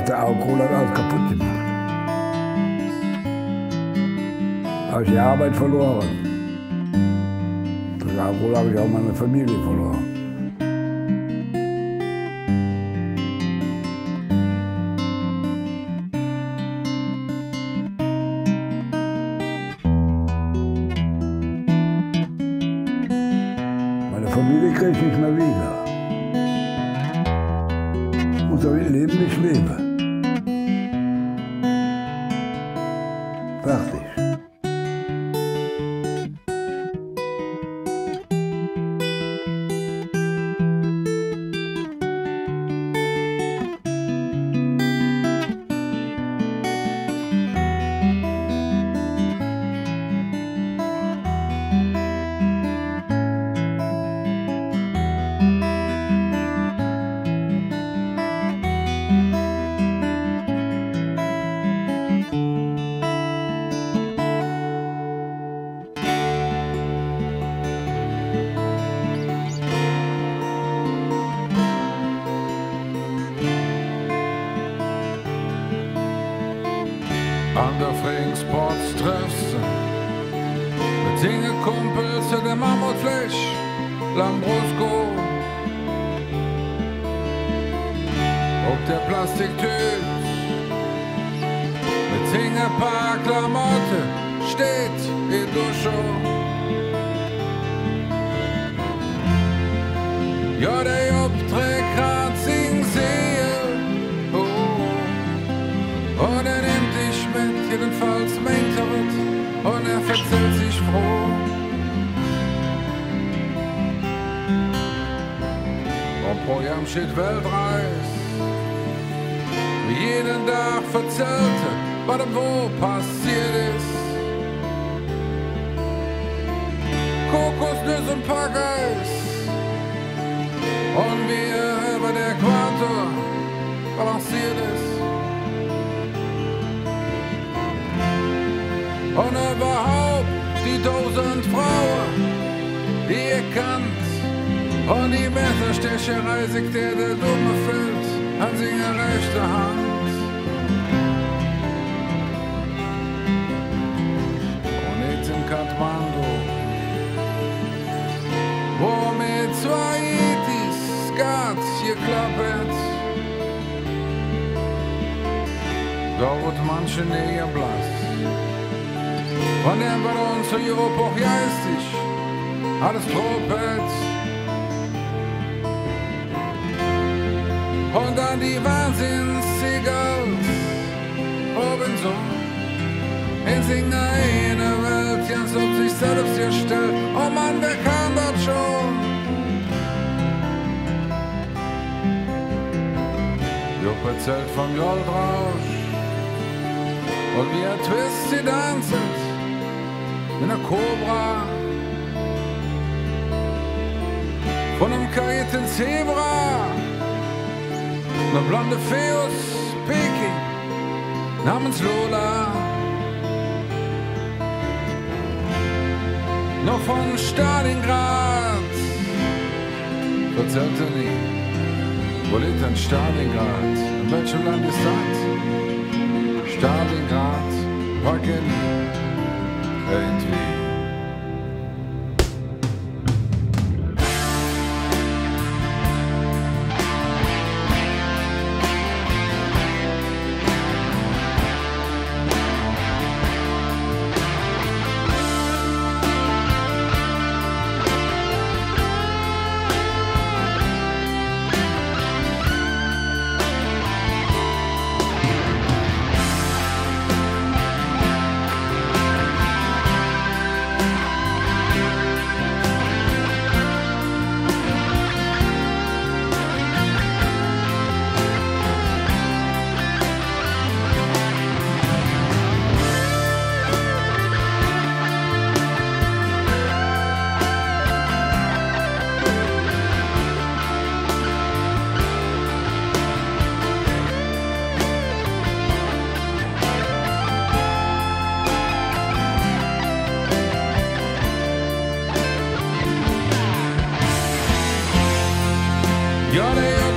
der Alkohol hat alles kaputt gemacht. Habe ich die Arbeit verloren. Durch Alkohol habe ich auch meine Familie verloren. Meine Familie kriege ich nicht mehr wieder. Ich muss damit leben, wie ich lebe. Fertig. An der Frings-Sports treffst du mit Dinge Kumpels zu dem Mammutfleisch, Lambrusco. Ob der Plastiktüt mit Dinge paar Klamotte steht in Dusche. Ja, der Job trägt grad sing sehe. Und er nimmt dich mit, jedenfalls meint er wird, und er verzählt sich froh. Und pro Jahr steht Weltreis, wie jeden Tag verzählt er, was ihm wo passiert ist. Kokosnuss und Packeis, und wie er über der Äquator balanciert ist. Und überhaupt die 1000 Frauen, die ihr kannt. Und die Messerstecherei sich der Dumme fällt an seine rechte Hand. Und jetzt in Kathmandu, wo mit zwei Itis Skat geklappt. Da wird manche näher blass. Von dem bei uns zu Europa auch geistig alles tropet. Und dann die Wahnsinns-Seagulls Robinson in seiner eigenen Welt ganz auf sich selbst gestellt. Oh Mann, wer kann das schon? Jupp erzählt vom Goldrausch und wie er Twist sie tanzt mit einer Cobra, von einem karierten Zebra, eine blonde Fee aus Peking namens Lola, noch von Stalingrad, erzählt er nie, wo liegt denn Stalingrad, in welchem Land ist das? Stalingrad, packen irgendwie. You're the